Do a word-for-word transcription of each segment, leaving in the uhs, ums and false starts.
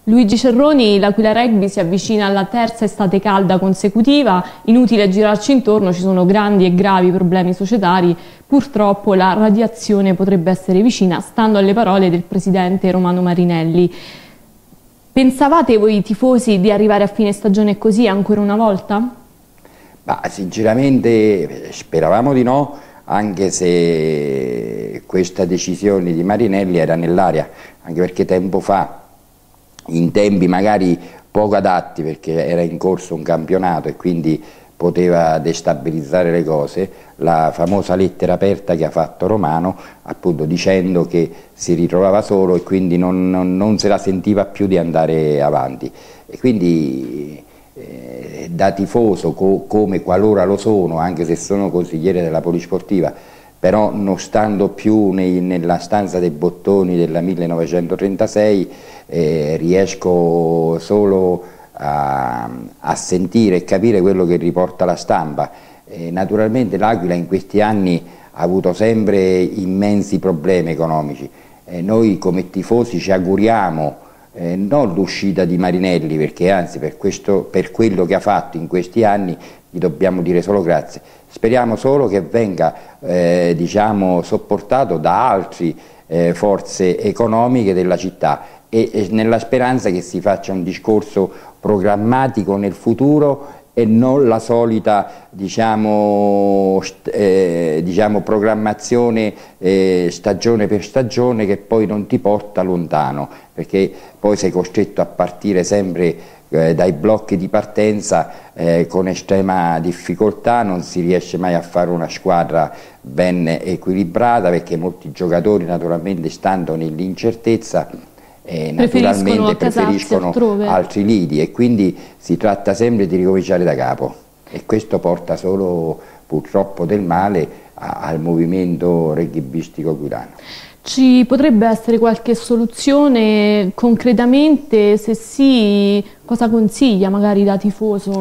Luigi Cerroni, l'Aquila Rugby si avvicina alla terza estate calda consecutiva, inutile girarci intorno, ci sono grandi e gravi problemi societari, purtroppo la radiazione potrebbe essere vicina, stando alle parole del presidente Romano Marinelli. Pensavate voi tifosi di arrivare a fine stagione così ancora una volta? Ma sinceramente speravamo di no, anche se questa decisione di Marinelli era nell'aria, anche perché tempo fa, in tempi magari poco adatti, perché era in corso un campionato e quindi poteva destabilizzare le cose, la famosa lettera aperta che ha fatto Romano, appunto dicendo che si ritrovava solo e quindi non, non, non se la sentiva più di andare avanti. E quindi eh, da tifoso, co come qualora lo sono, anche se sono consigliere della Polisportiva, però non stando più nei, nella stanza dei bottoni del millenovecentotrentasei, eh, riesco solo a, a sentire e capire quello che riporta la stampa. Eh, naturalmente l'Aquila in questi anni ha avuto sempre immensi problemi economici. Eh, noi come tifosi ci auguriamo eh, non l'uscita di Marinelli, perché anzi per, questo, per quello che ha fatto in questi anni gli dobbiamo dire solo grazie. Speriamo solo che venga eh, diciamo, sopportato da altre eh, forze economiche della città e, e nella speranza che si faccia un discorso programmatico nel futuro e non la solita diciamo, eh, diciamo, programmazione eh, stagione per stagione che poi non ti porta lontano, perché poi sei costretto a partire sempre eh, dai blocchi di partenza eh, con estrema difficoltà, non si riesce mai a fare una squadra ben equilibrata, perché molti giocatori naturalmente stando nell'incertezza e naturalmente preferiscono, preferiscono altri lidi e quindi si tratta sempre di ricominciare da capo e questo porta solo purtroppo del male a, al movimento rugbyistico aquilano. Ci potrebbe essere qualche soluzione concretamente? Se sì, cosa consiglia magari da tifoso?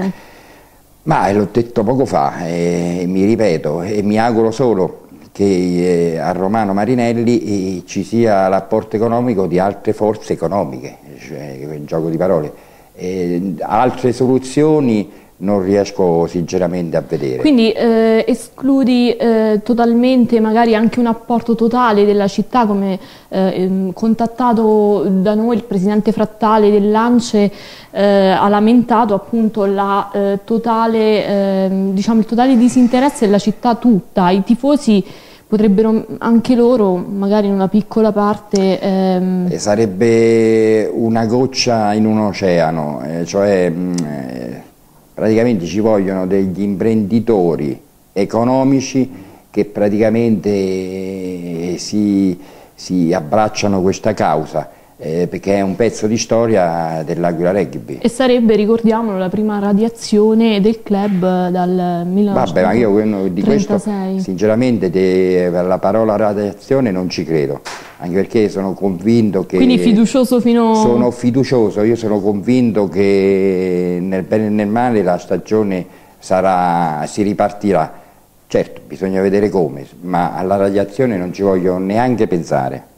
Ma l'ho detto poco fa e mi ripeto e mi auguro solo che eh, a Romano Marinelli eh, ci sia l'apporto economico di altre forze economiche, cioè un gioco di parole. Eh, altre soluzioni non riesco sinceramente a vedere. Quindi eh, escludi eh, totalmente magari anche un apporto totale della città, come eh, contattato da noi il presidente Frattale dell'Ance eh, ha lamentato appunto la, eh, totale, eh, diciamo, il totale disinteresse della città tutta. I tifosi potrebbero anche loro, magari in una piccola parte... Ehm... Eh, sarebbe una goccia in un oceano, eh, cioè mh, eh, praticamente ci vogliono degli imprenditori economici che praticamente eh, si, si abbracciano questa causa, eh, perché è un pezzo di storia dell'Aquila Rugby. E sarebbe, ricordiamolo, la prima radiazione del club dal millenovecentotrentasei. Vabbè, ma io di questo sinceramente de, la parola radiazione non ci credo, anche perché sono convinto che... Quindi fiducioso fino... Sono fiducioso, io sono convinto che nel bene e nel male la stagione sarà, si ripartirà. Certo, bisogna vedere come, ma alla radiazione non ci voglio neanche pensare.